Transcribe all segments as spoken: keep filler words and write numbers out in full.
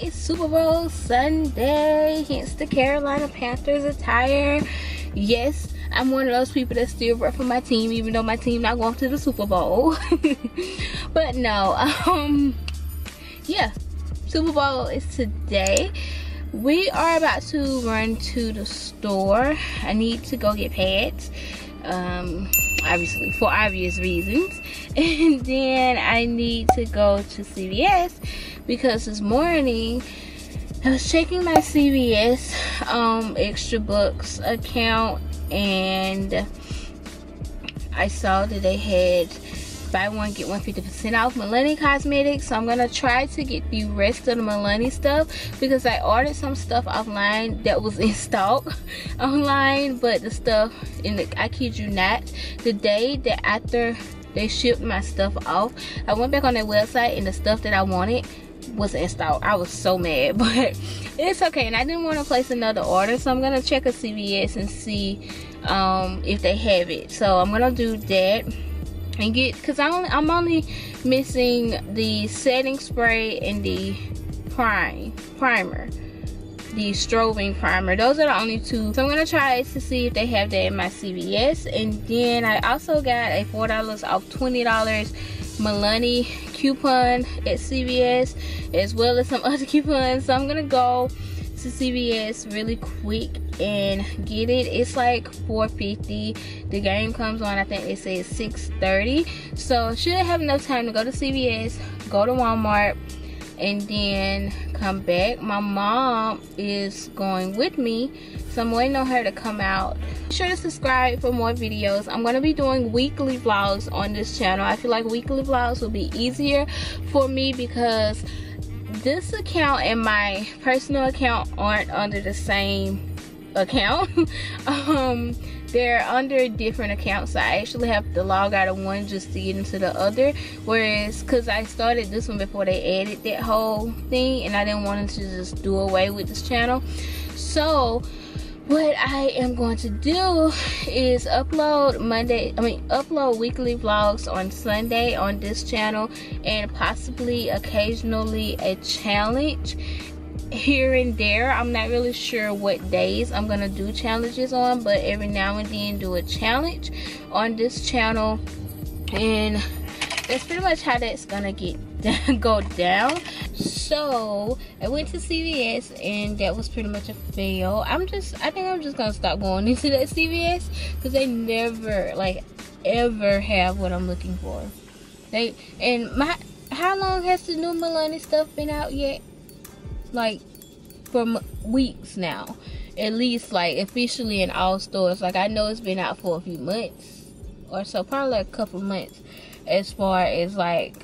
it's Super Bowl Sunday, hence the Carolina Panthers attire. Yes, I'm one of those people that still root for my team, even though my team not going to the Super Bowl. But no, um, yeah, Super Bowl is today. We are about to run to the store. I need to go get pads, um, obviously for obvious reasons. And then I need to go to C V S because this morning I was checking my C V S um, extra bucks account, and I saw that they had buy one get one fifty percent off Milani Cosmetics. So I'm gonna try to get the rest of the Milani stuff because I ordered some stuff offline that was in stock online, but the stuff in the, I kid you not, the day that after they shipped my stuff off, I went back on their website and the stuff that I wanted was in stock. I was so mad, but it's okay. And I didn't want to place another order, so I'm gonna check a C V S and see um, if they have it. So I'm gonna do that and get, because I only, I'm only missing the setting spray and the prime primer, the strobing primer. Those are the only two. So I'm gonna try to see if they have that in my C V S. And then I also got a four dollars off twenty dollars Milani coupon at C V S, as well as some other coupons. So I'm gonna go to C V S really quick and get it. It's like four fifty. The game comes on, I think they say it's six thirty. So should have enough time to go to C V S, go to Walmart, and then come back. My mom is going with me, so I'm waiting on her to come out. Be sure to subscribe for more videos. I'm going to be doing weekly vlogs on this channel. I feel like weekly vlogs will be easier for me because this account and my personal account aren't under the same account. um they're under different accounts, so I actually have to log out of one just to get into the other, whereas because I started this one before they added that whole thing and I didn't want to just do away with this channel. So what I am going to do is upload Monday I mean upload weekly vlogs on Sunday on this channel, and possibly occasionally a challenge here and there. I'm not really sure what days I'm gonna do challenges on, but every now and then do a challenge on this channel, and that's pretty much how that's gonna get go down. So I went to C V S and that was pretty much a fail. I'm just I think I'm just gonna stop going into that C V S because they never like ever have what I'm looking for. They and my how long has the new Milani stuff been out yet? Like for weeks now, at least, like officially in all stores. Like I know it's been out for a few months or so, probably like a couple months, as far as like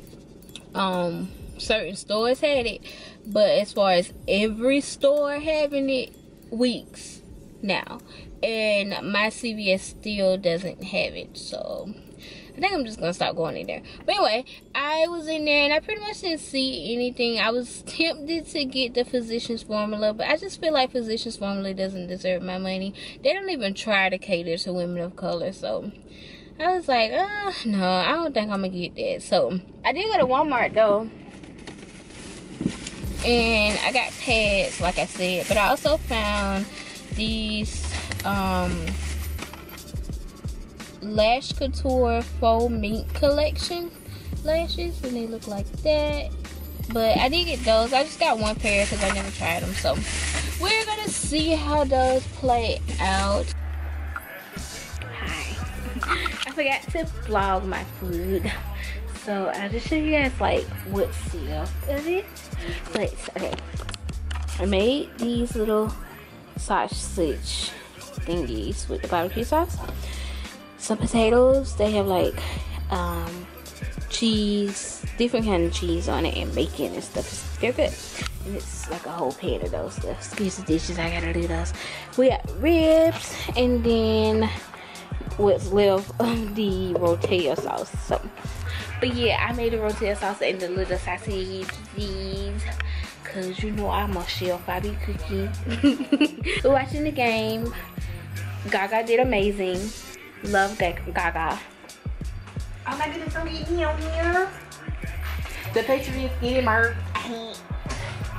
um certain stores had it, but as far as every store having it, weeks now, and my C V S still doesn't have it. So I think I'm just gonna stop going in there. But anyway, I was in there and I pretty much didn't see anything. I was tempted to get the Physicians Formula, but I just feel like Physicians Formula doesn't deserve my money. They don't even try to cater to women of color. So I was like, uh, no, I don't think I'm gonna get that. So I did go to Walmart though, and I got pads, like I said, but I also found these um Lash Couture Faux Mink Collection lashes, and they look like that. But I did get those. I just got one pair because I never tried them, so we're gonna see how those play out. Hi. I forgot to vlog my food, so I'll just show you guys like what's left of it. But okay, I made these little sausage thingies with the barbecue sauce. Some potatoes. They have like um, cheese, different kind of cheese on it, and bacon and stuff. They're good. And it's like a whole pan of those stuff. Excuse the dishes, I gotta do those. We got ribs, and then what's left of the rotel sauce. So, but yeah, I made the rotel sauce and the little sausage these, cause you know I'm a chef. I be cooking. We're watching the game. Gaga did amazing. Love Gaga. Oh my goodness, so many on here. The Patriots get him hurt.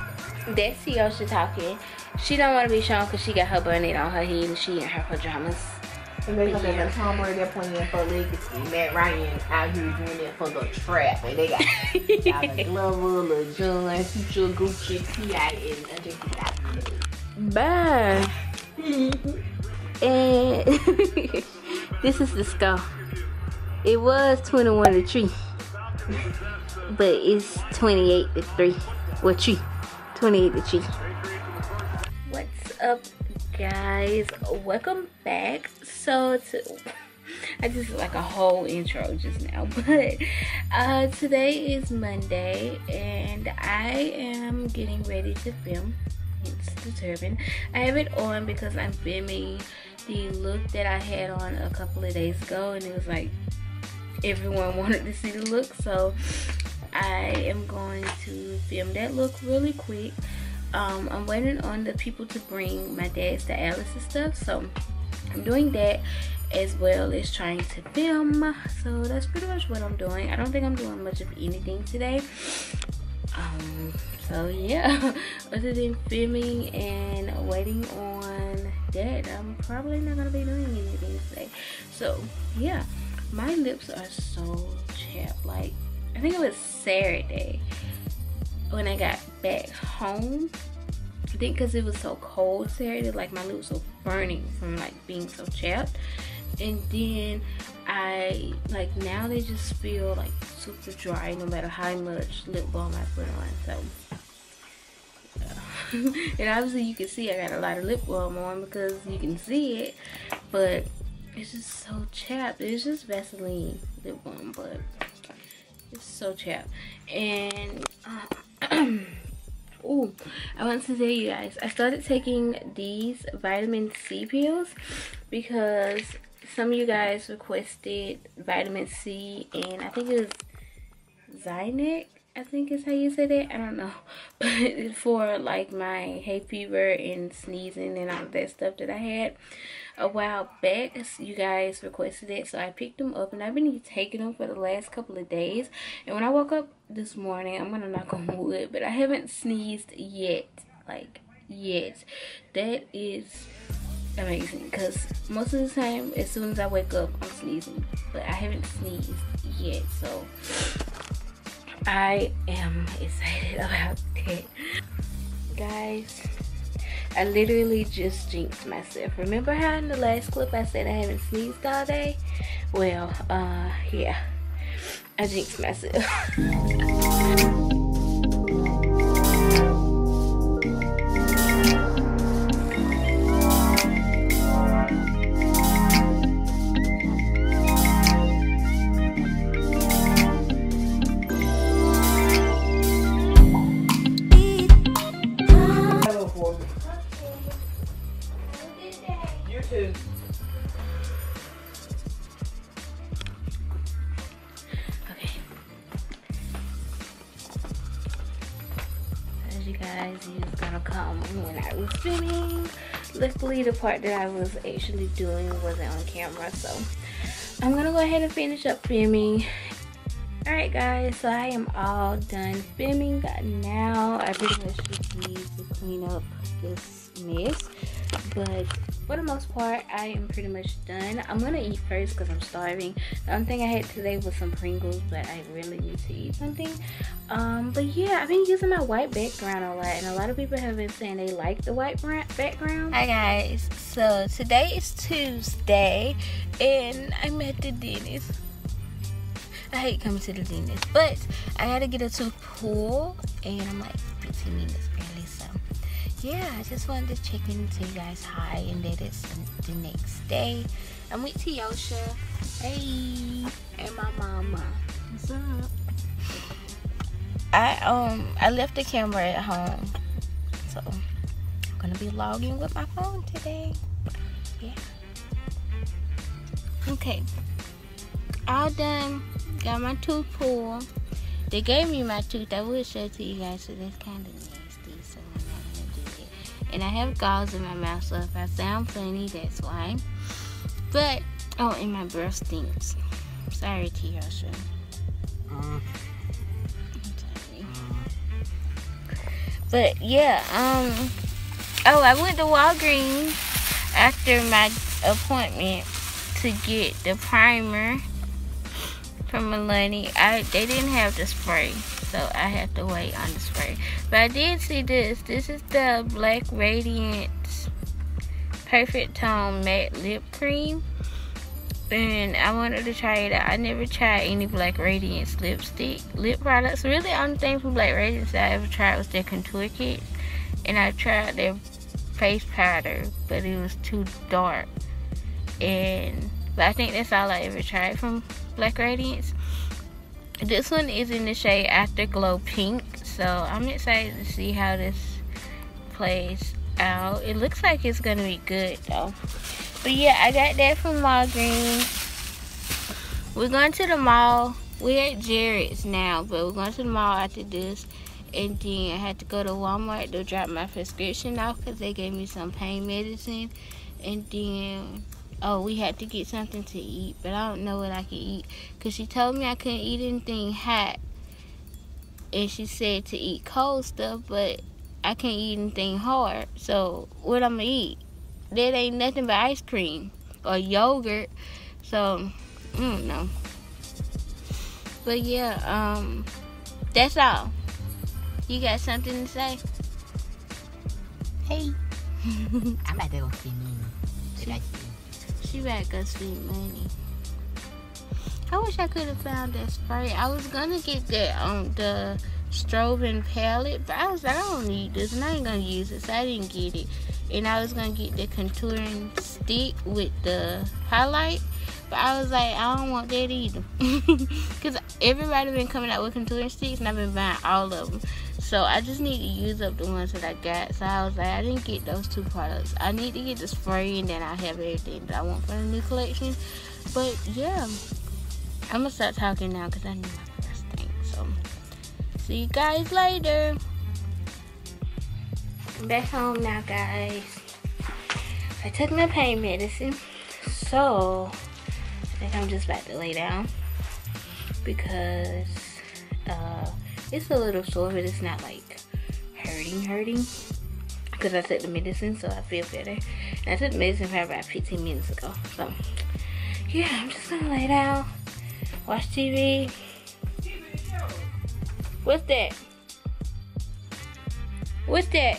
That's Teosha talking. She don't want to be shown because she got her bonnet on her head and she in her pajamas. And they got that tomboy they're playing for legacy. Matt Ryan out here doing it for the trap. And they got, got a Glover, Lil Jon, Future, Gucci, T I, and I just got bye. And this is the score. It was twenty-one to three. But it's twenty-eight to three. Well, three. twenty-eight to three. What's up, guys? Welcome back. So, to, I just like a whole intro just now. But uh, today is Monday, and I am getting ready to film. Hence the turban. I have it on because I'm filming the look that I had on a couple of days ago, and it was like everyone wanted to see the look, so I am going to film that look really quick. um, I'm waiting on the people to bring my dad's to Alice and stuff, so I'm doing that as well as trying to film. So that's pretty much what I'm doing. I don't think I'm doing much of anything today. Um, so yeah, other than filming and waiting on that, I'm probably not gonna be doing anything today. So yeah, my lips are so chapped. Like, I think it was Saturday when I got back home. I think because it was so cold Saturday, like my lips were burning from like being so chapped. And then I, like, now they just feel like super dry no matter how much lip balm I put on. So yeah. And obviously you can see I got a lot of lip balm on because you can see it, but it's just so chapped. It's just Vaseline lip balm, but it's so chapped. And uh, ooh, I want to tell you guys, I started taking these vitamin C pills because some of you guys requested vitamin C, and I think it was Zynic, I think is how you say that. I don't know. But for like my hay fever and sneezing and all of that stuff that I had a while back, you guys requested it, so I picked them up, and I've been taking them for the last couple of days. And when I woke up this morning, I'm gonna knock on wood, but I haven't sneezed yet. Like, yet. That is amazing, because most of the time as soon as I wake up I'm sneezing, but I haven't sneezed yet, so I am excited about that. Guys, I literally just jinxed myself. Remember how in the last clip I said I haven't sneezed all day? Well, uh yeah, I jinxed myself. Guys, he was gonna come when I was filming. Luckily, the part that I was actually doing wasn't on camera, so I'm gonna go ahead and finish up filming. Alright guys, so I am all done filming now. I pretty much just need to clean up this mess, but for the most part I am pretty much done. I'm gonna eat first because I'm starving. The only thing I had today was some Pringles, but I really need to eat something. Um but yeah, I've been using my white background a lot, and a lot of people have been saying they like the white background. Hi guys, so today is Tuesday and I'm at the dentist. I hate coming to the dentist, but I gotta get a tooth pulled and I'm like fifteen minutes early, so yeah, I just wanted to check in and tell you guys hi, and that it's the next day. I'm with Teosha, hey, and my mama. What's up? I um I left the camera at home, so I'm gonna be logging with my phone today. Yeah. Okay. All done. Got my tooth pulled. They gave me my tooth. I will show it to you guys, so that's kind of nasty, so I'm not gonna do it. And I have gauze in my mouth, so if I sound funny, that's why. But oh, and my breath stinks. Sorry, Teosha. Uh, I'm sorry. But yeah, um, oh, I went to Walgreens after my appointment to get the primer from Milani. I they didn't have the spray, so I had to wait on the spray. But I did see this. This is the Black Radiance Perfect Tone Matte Lip Cream. And I wanted to try it out. I never tried any Black Radiance lipstick, lip products. Really, the only thing from Black Radiance that I ever tried was their contour kit. And I tried their face powder, but it was too dark. And, but I think that's all I ever tried from Black Radiance. This one is in the shade Afterglow Pink. So, I'm excited to see how this plays out. It looks like it's going to be good, though. But yeah, I got that from Walgreens. We're going to the mall. We're at Jared's now, but we're going to the mall after this. And then I had to go to Walmart to drop my prescription off because they gave me some pain medicine. And then, oh, we had to get something to eat, but I don't know what I can eat. Because she told me I couldn't eat anything hot. And she said to eat cold stuff, but I can't eat anything hard. So, what I'm going to eat? That ain't nothing but ice cream or yogurt. So, I don't know. But yeah, um, that's all. You got something to say? Hey. I'm about to go see Mimi. Did I see? She about to go see Money. I wish I could have found that spray. I was gonna get that on um, the strobing palette, but I was like, I don't need this and I ain't gonna use it, so I didn't get it. And I was gonna get the contouring stick with the highlight, but I was like, I don't want that either. Because everybody been coming out with contouring sticks and I've been buying all of them. So I just need to use up the ones that I got. So I was like, I didn't get those two products. I need to get the spray and then I have everything that I want for the new collection. But yeah, I'm gonna start talking now because I need my first thing. So see you guys later. I'm back home now, guys. I took my pain medicine, so I think I'm just about to lay down because uh, it's a little sore, but it's not like hurting, hurting. Because I took the medicine, so I feel better. And I took the medicine probably about fifteen minutes ago. So yeah, I'm just gonna lay down, watch T V. What's that? What's that?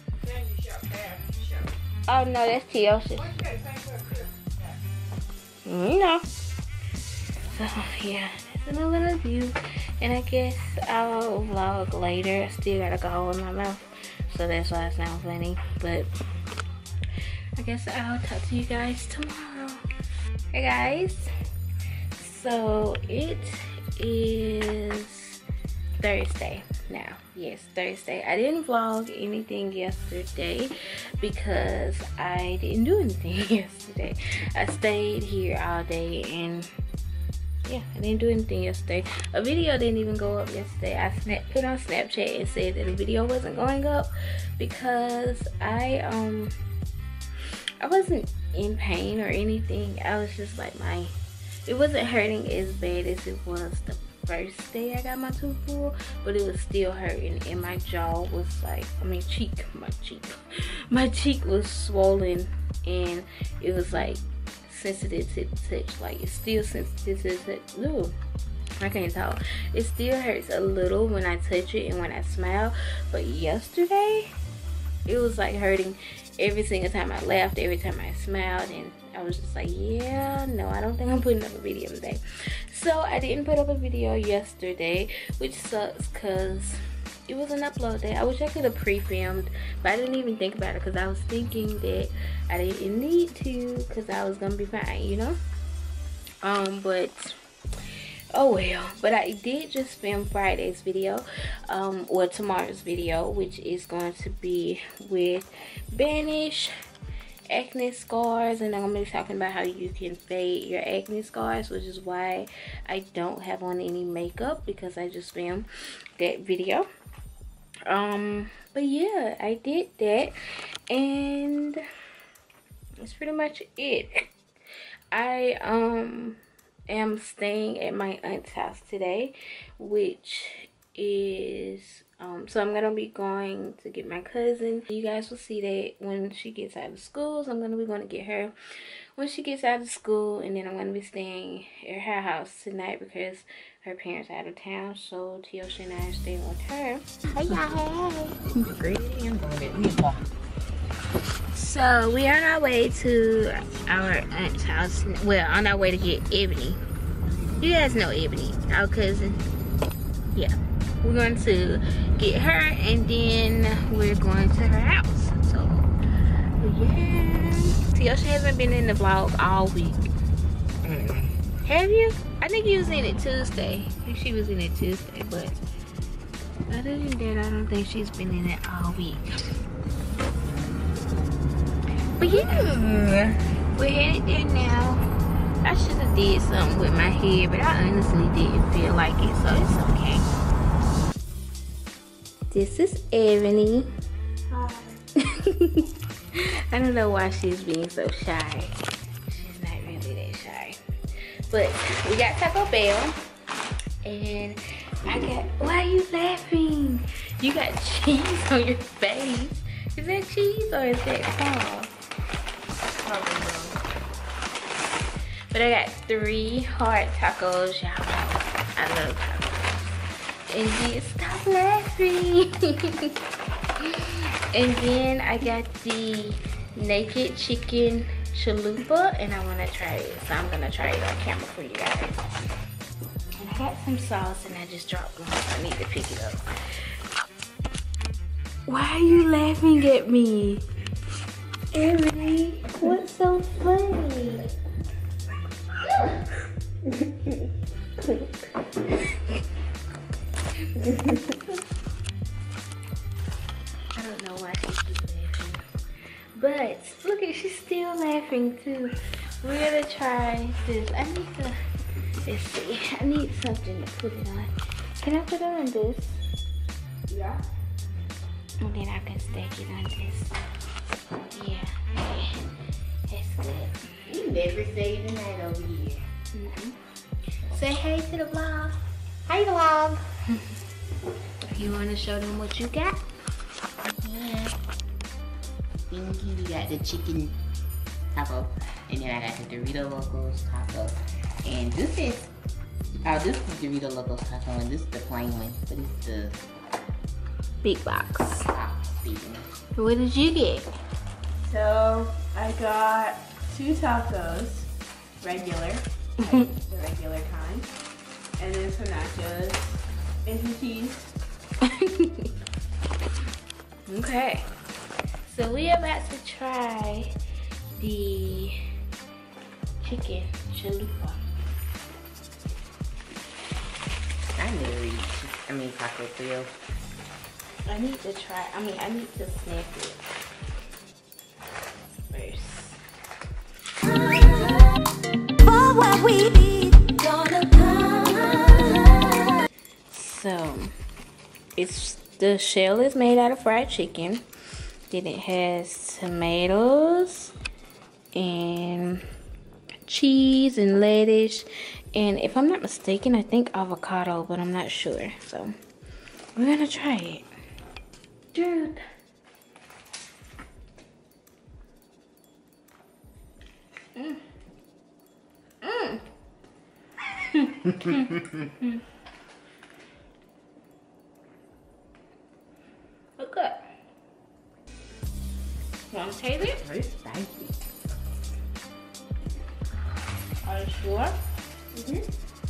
Oh no, that's Teosha. You know. So yeah, that's a little view. And I guess I'll vlog later. I still got a gall in my mouth, so that's why it sounds funny. But I guess I'll talk to you guys tomorrow. Hey guys. So it is Thursday now. Yes, Thursday. I didn't vlog anything yesterday because I didn't do anything yesterday. I stayed here all day and yeah, I didn't do anything yesterday. A video didn't even go up yesterday. I snap, put on Snapchat and said that the video wasn't going up because I um I wasn't in pain or anything. I was just like my it wasn't hurting as bad as it was the first day I got my tooth pulled, but it was still hurting and my jaw was like, I mean cheek, my cheek, my cheek was swollen and it was like sensitive to the touch. Like it's still sensitive to the touch. Ooh, I can't talk. It still hurts a little when I touch it and when I smile, but yesterday it was like hurting every single time I laughed, every time I smiled, and I was just like, yeah, no, I don't think I'm putting up a video today. So I didn't put up a video yesterday, which sucks because it was an upload day. I wish I could have pre-filmed, but I didn't even think about it because I was thinking that I didn't need to because I was gonna be fine, you know. Um, but oh well. But I did just film Friday's video, um, or tomorrow's video, which is going to be with Banish acne scars, and I'm gonna be talking about how you can fade your acne scars, which is why I don't have on any makeup because I just filmed that video. Um but yeah, I did that and that's pretty much it. I um am staying at my aunt's house today, which is um so I'm gonna be going to get my cousin. You guys will see that when she gets out of school. So I'm gonna be going to get her when she gets out of school, and then I'm gonna be staying at her house tonight because her parents are out of town. So Teosha and I are staying with her. Hey y'all, hey. I'm going So we are on our way to our aunt's house. Well, on our way to get Ebony. You guys know Ebony, our cousin. Yeah. We're going to get her, and then we're going to her house. So, yeah. Teosha hasn't been in the vlog all week. Mm. Have you? I think you was in it Tuesday. I think she was in it Tuesday, but other than that, I don't think she's been in it all week. But yeah, we're headed there now. I should have did something with my hair, but I honestly didn't feel like it, so it's okay. This is Ebony. Hi. I don't know why she's being so shy. She's not really that shy. But we got Taco Bell, and I got, why are you laughing? You got cheese on your face. Is that cheese or is that sauce? But I got three hard tacos. Y'all know I love tacos. And then, stop laughing. And then I got the naked chicken chalupa, and I want to try it. So I'm going to try it on camera for you guys. And I got some sauce, and I just dropped one, so I need to pick it up. Why are you laughing at me? Ebony, what's so funny? I don't know why she keeps laughing. But look at, she's still laughing too. We're gonna try this. I need to, let's see, I need something to put it on. Can I put it on this? Yeah. And then I can stack it on this. Yeah, okay. That's good. You never say the night over here. Mm-hmm. Say hey to the vlog. Hey vlog. You want to show them what you got? Yeah. Thank you. We got the chicken taco, and then I got the Dorito Locos taco. And this is, oh, this is the Dorito Locos taco, and this is the plain one, but it's the big box. top big one. What did you get? So I got two tacos, regular, like the regular kind, and then some nachos and some cheese. Okay, so we are about to try the chicken chalupa. I never eat, I mean taco feel. I need to try, I mean I need to snap it first. For what we gonna come. So it's, the shell is made out of fried chicken. Then it has tomatoes and cheese and lettuce, and if I'm not mistaken, I think avocado, but I'm not sure. So we're gonna try it. Dude. Mm. Mm. Look good. Want to taste it? Very spicy. Are you sure? Mm-hmm.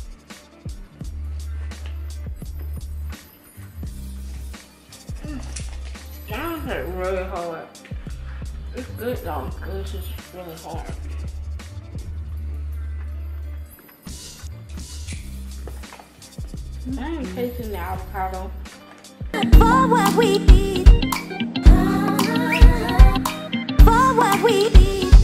That hurt really hard. It's good though, but it's just really hard. I ain't tasting the avocado. For what we need. For what we need.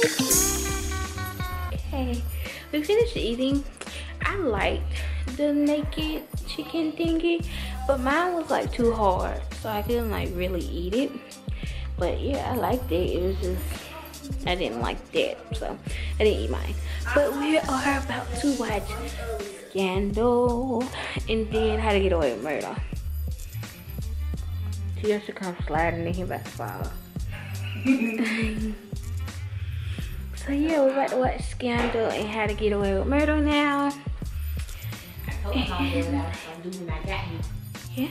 Okay, we finished eating. I liked the naked chicken thingy, but mine was like too hard, so I couldn't like really eat it. But yeah, I liked it. It was just I didn't like that, so I didn't eat mine. But we are about to watch Scandal and then How to Get Away with Murder. She just to come sliding in here about to fall. So yeah, we're about to watch Scandal and How to Get Away with Murder now. And, yeah.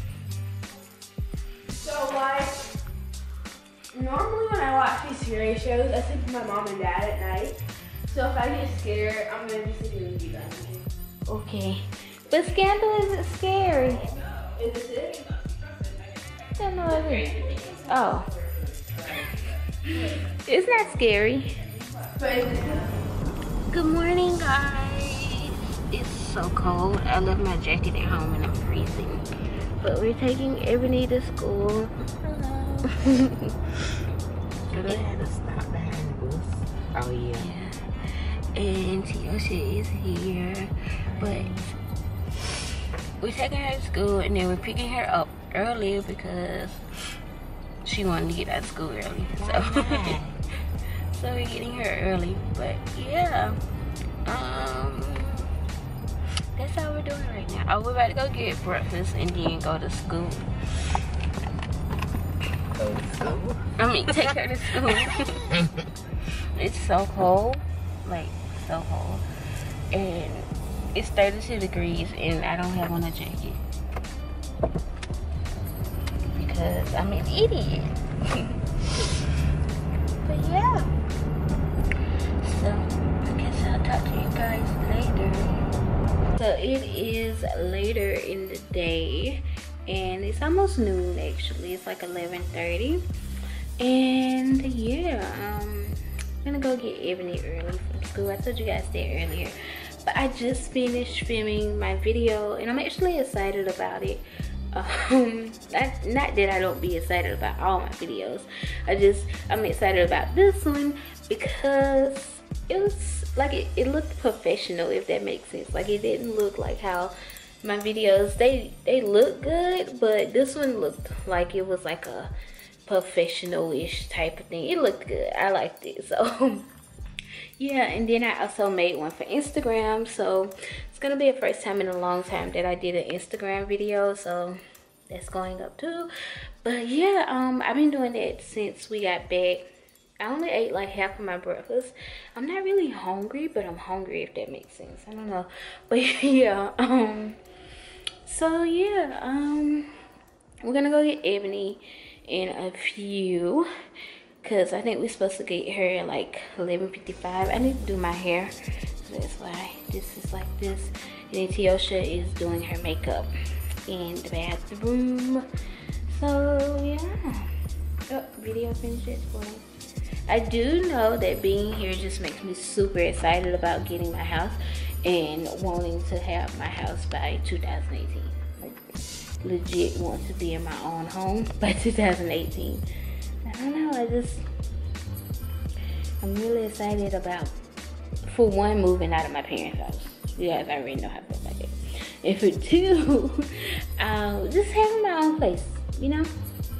So like, normally when I watch these scary shows, I sleep with my mom and dad at night. So if I get scared, I'm gonna be sleeping with you guys. Okay. But Scandal isn't scary. Is this it? I don't know what it is. Oh. It's not scary. But is this it? Good morning, guys. It's so cold. I left my jacket at home and I'm freezing. But we're taking Ebony to school. Hello. So they had to stop behind the bus. Oh yeah. Yeah. And Teosha is here. But we're taking her to school and then we're picking her up early because she wanted to get out of school early. So, so we're getting her early. But yeah. Um That's how we're doing right now. Oh, we're about to go get breakfast and then go to school. Go to school? I mean, take her to school. It's so cold. Like, so cold. And it's thirty-two degrees and I don't have on a jacket. Because I'm an idiot. But yeah. So, I guess I'll talk to you guys later. So it is later in the day and it's almost noon actually. It's like eleven thirty. And yeah, um, I'm gonna go get Ebony early from school. I told you guys that earlier. But I just finished filming my video and I'm actually excited about it. Um, not, not that I don't be excited about all my videos. I just, I'm excited about this one because it was like it, it looked professional, if that makes sense. Like it didn't look like how my videos, they they look good, but this one looked like it was like a professional-ish type of thing. It looked good. I liked it. So yeah, and then I also made one for Instagram. So it's gonna be the first time in a long time that I did an Instagram video. So that's going up too. But yeah, um, I've been doing that since we got back. I only ate like half of my breakfast. I'm not really hungry, but I'm hungry, if that makes sense. I don't know. But yeah, um, so yeah, um, we're gonna go get Ebony in a few. Cause I think we're supposed to get her at like eleven fifty-five. I need to do my hair. So that's why this is like this. And then Teosha is doing her makeup in the bathroom. So yeah. Oh, video finishes for me. I do know that being here just makes me super excited about getting my house and wanting to have my house by two thousand eighteen. Like legit want to be in my own home by two thousand eighteen. I don't know, I just, I'm really excited about, for one, moving out of my parents' house. You guys already know how I feel about it. And for two, um, just having my own place, you know?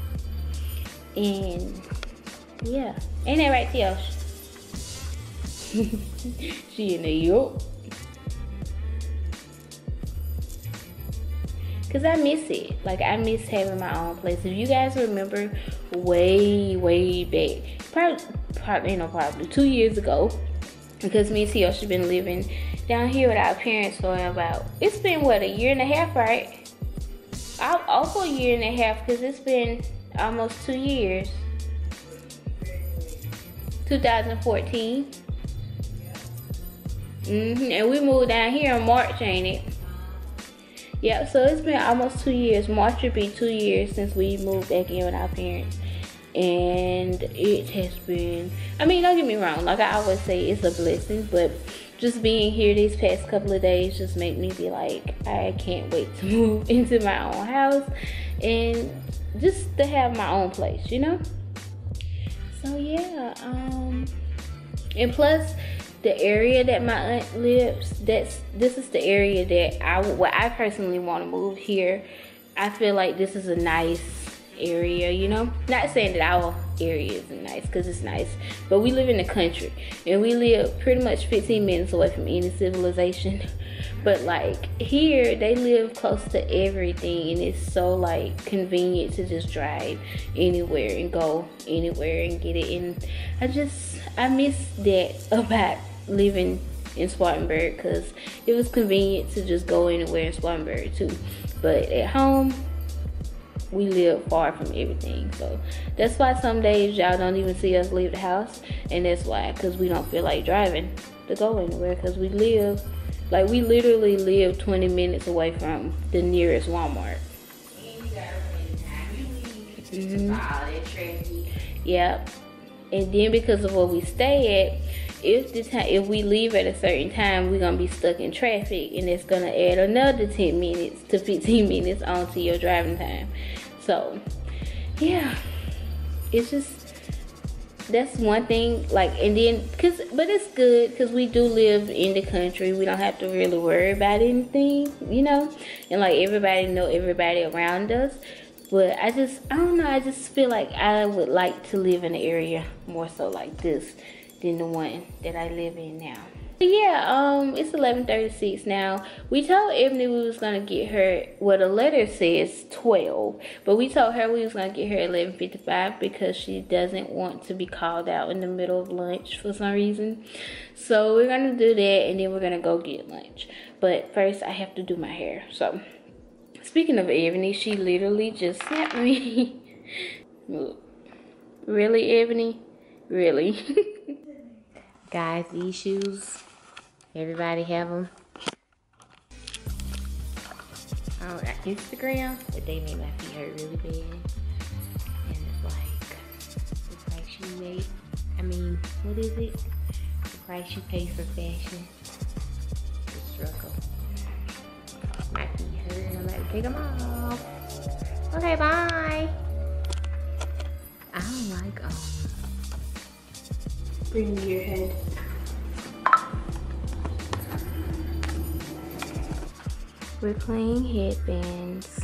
And yeah, ain't that right, Teosha? She in New York. Cause I miss it. Like I miss having my own place. If you guys remember, way, way back, probably, probably, you know, probably two years ago, because me and Teosha been living down here with our parents for about, it's been what, a year and a half, right? Also a year and a half, cause it's been almost two years. two thousand fourteen. Mm-hmm. And we moved down here in March, ain't it? Yeah, so it's been almost two years. March would be two years since we moved back in with our parents. And it has been, I mean, don't get me wrong, like I always say, it's a blessing, but just being here these past couple of days just make me be like, I can't wait to move into my own house and just to have my own place, you know? So yeah, um, and plus the area that my aunt lives, that's this is the area that I, well, I personally want to move here. I feel like this is a nice area, you know. Not saying that our area isn't nice, because it's nice, but we live in the country and we live pretty much fifteen minutes away from any civilization. But like here, they live close to everything, and it's so like convenient to just drive anywhere and go anywhere and get it. And I just I miss that about living in Spartanburg, because it was convenient to just go anywhere in Spartanburg too. But at home, we live far from everything, so that's why some days y'all don't even see us leave the house. And that's why, because we don't feel like driving to go anywhere, because we live like we literally live twenty minutes away from the nearest Walmart. Mm-hmm. Yep. And then because of where we stay at, if the time if we leave at a certain time, we're gonna be stuck in traffic, and it's gonna add another ten minutes to fifteen minutes onto your driving time. So yeah, it's just, that's one thing. Like, and then cause but it's good because we do live in the country. We don't have to really worry about anything, you know, and like everybody know everybody around us. But I just I don't know, I just feel like I would like to live in an area more so like this than the one that I live in now. But yeah, um, it's eleven thirty-six now. We told Ebony we was gonna get her, well, the letter says twelve, but we told her we was gonna get her at eleven fifty-five because she doesn't want to be called out in the middle of lunch for some reason. So we're gonna do that, and then we're gonna go get lunch. But first, I have to do my hair. So speaking of Ebony, she literally just snapped me. Look. Really, Ebony? Really? Guys, these shoes, everybody have them. I don't got Instagram, but they made my feet hurt really bad. And it's like, the price you made, I mean, what is it? The price you pay for fashion. The struggle. My feet hurt, and I'm about to take them off. Okay, bye. I don't like, um, Bring me your head. We're playing headbands.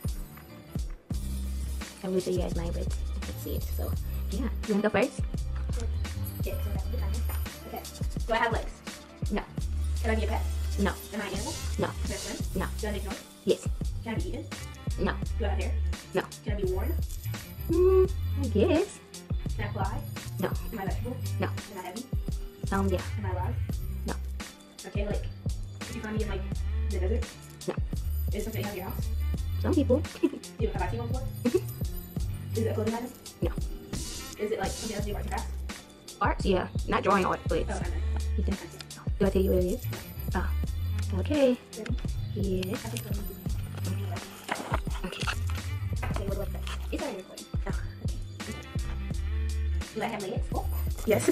I wish you guys might, but you can see it. So yeah, you wanna go first? Yeah, so that's the timer. Okay. Do I have legs? No. Can I be a pet? No. Am I an animal? No. Can I swim? No. Do I make noise? Yes. Can I be eaten? No. Do I have hair? No. Can I be worn? Mm, I guess. Can I fly? No. Am I vegetable? No. Am I heavy? Um, yeah. Am I alive? No. Okay, like, could you find me in like the desert? No. Is it something you have in your house? Some people. Do you have I seen one before? Is it a clothing item? No. Is it like something else to do arts and crafts? Art? Yeah. Not drawing art, but. Oh, I know. You do. Do I tell you what it is? Oh. Okay. Ready? Yes. I think so. Okay. Okay, what do I put? It's already recording. Oh. Okay. Do I have legs? Oh. Yes.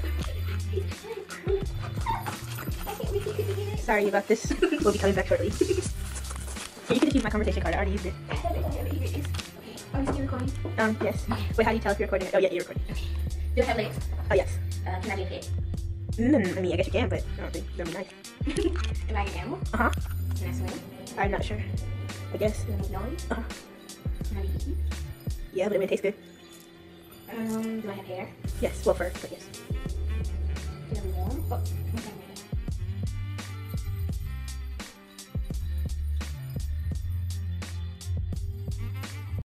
Sorry about this. We'll be coming back shortly. So you can just use my conversation card. I already used it. Okay. Are you still recording? Um, yes. Wait, how do you tell if you're recording? Oh, yeah, you're recording. Do I have legs? Oh, yes. Uh, can I be a pet? Mm, I mean, I guess you can, but I don't think that'd be nice. Am I an animal? Uh-huh. Can I swim? I'm not sure. I guess. Do I make noise? Uh-huh. Can I be eaten? Yeah, but it would taste good. Um, do I have hair? Yes, well, fur, but yes. Can I be warm? Oh, okay.